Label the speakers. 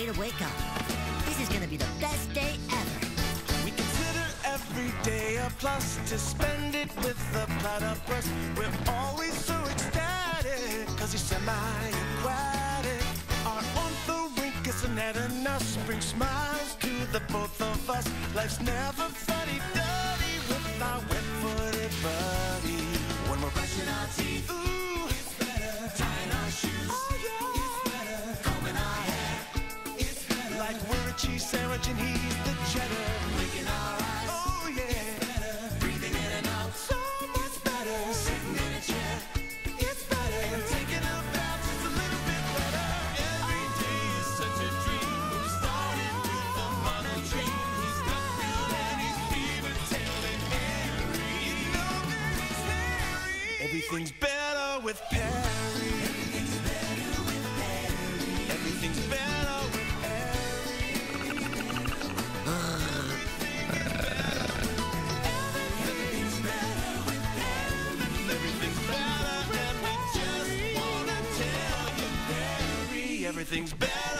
Speaker 1: day to wake up. This is gonna be the best day ever.
Speaker 2: We consider every day a plus to spend it with the platypus. We're always so ecstatic, cause he's semi-aquatic. Our ornithorhynchus and Ananas bring smiles to the both of us. Life's never fuddy-duddy with our wet-footed buddy. When we're brushing our teeth, ooh, it's better. Tying our shoes, oh yeah, it's better. Combing our hair, it's better. Like we're a cheese sandwich and he's the cheddar. Blinking our eyes, oh yeah, it's better. Breathing in and out, so much better. Sitting in a chair, it's better. And taking a bath is a little bit better. Every day is such a dream. We're starting with a mono dream. He's got real and he's fever-tailed and hairy. You know that he's hairy. Everything's better with Perry. Everything's better with Perry. Everything's better with Perry. Everything's better with Perry. Everything's better, and we just wanna tell you, Perry. Everything's better.